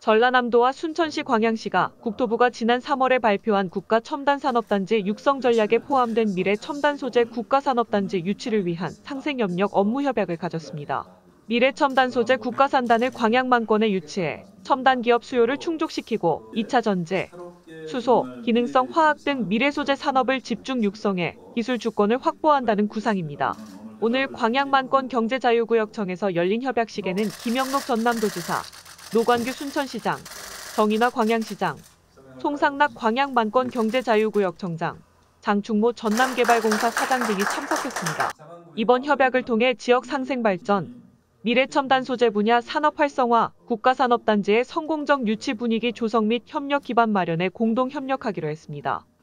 전라남도와 순천시, 광양시가 국토부가 지난 3월에 발표한 국가첨단산업단지 육성 전략에 포함된 미래첨단소재 국가산업단지 유치를 위한 상생협력 업무협약을 가졌습니다. 미래첨단소재 국가산단을 광양만권에 유치해 첨단기업 수요를 충족시키고 2차 전지, 수소, 기능성 화학 등 미래소재 산업을 집중 육성해 기술 주권을 확보한다는 구상입니다. 오늘 광양만권 경제자유구역청에서 열린 협약식에는 김영록 전남도지사, 노관규 순천시장, 정인화 광양시장, 송상락 광양만권 경제자유구역청장, 장충모 전남개발공사 사장 등이 참석했습니다. 이번 협약을 통해 지역 상생발전, 미래첨단 소재 분야 산업 활성화, 국가산업단지의 성공적 유치 분위기 조성 및 협력 기반 마련에 공동 협력하기로 했습니다.